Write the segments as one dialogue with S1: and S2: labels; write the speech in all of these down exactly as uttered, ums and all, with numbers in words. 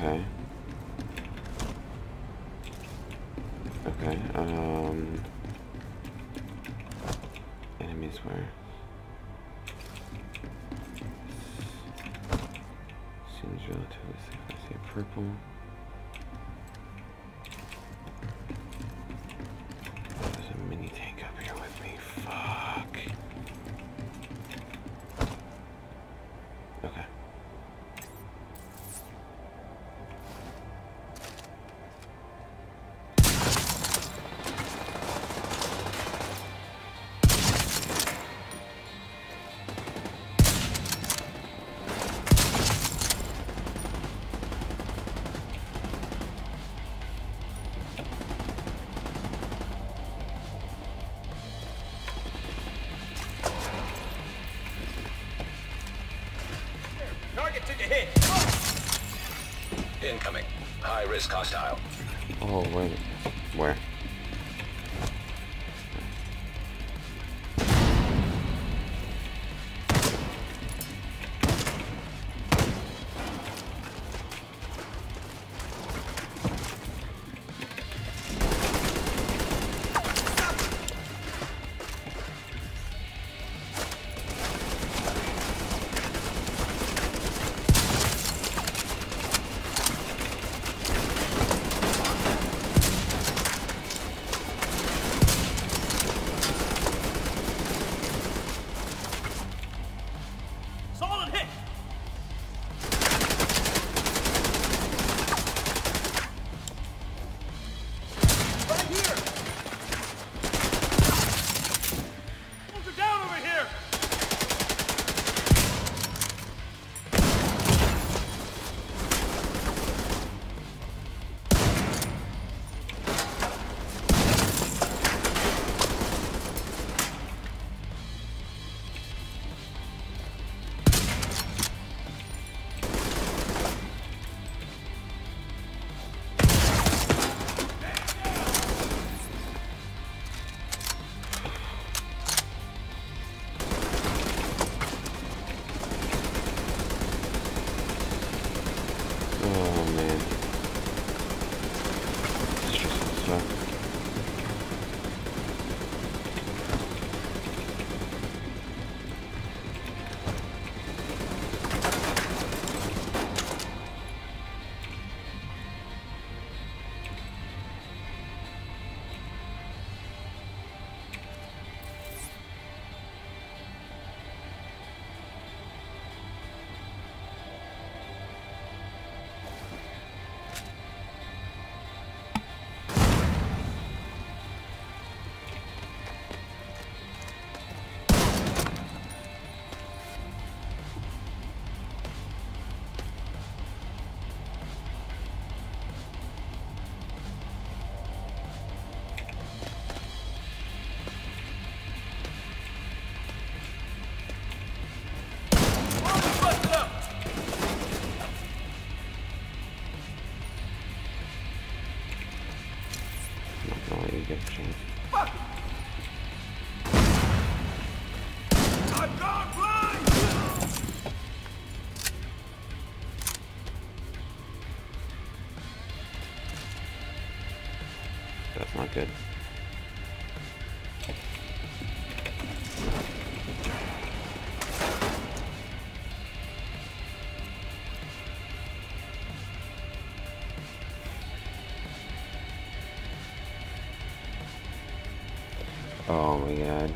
S1: Okay. Okay, um... enemies where? Seems relatively safe. I see a purple. There's a mini tank up here with me. Fuck. Okay.
S2: Target to the hit.
S3: Incoming. High risk hostile.
S1: Oh, wait. Where?
S2: Solid hit. Right here. Move it down over here.
S1: Oh, man. It's just some stuff. I'm not gonna let you get a chance.
S2: Fuck it. I've gone blind.
S1: That's not good. Oh my god.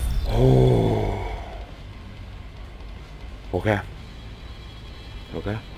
S1: Oh. Okay. Okay.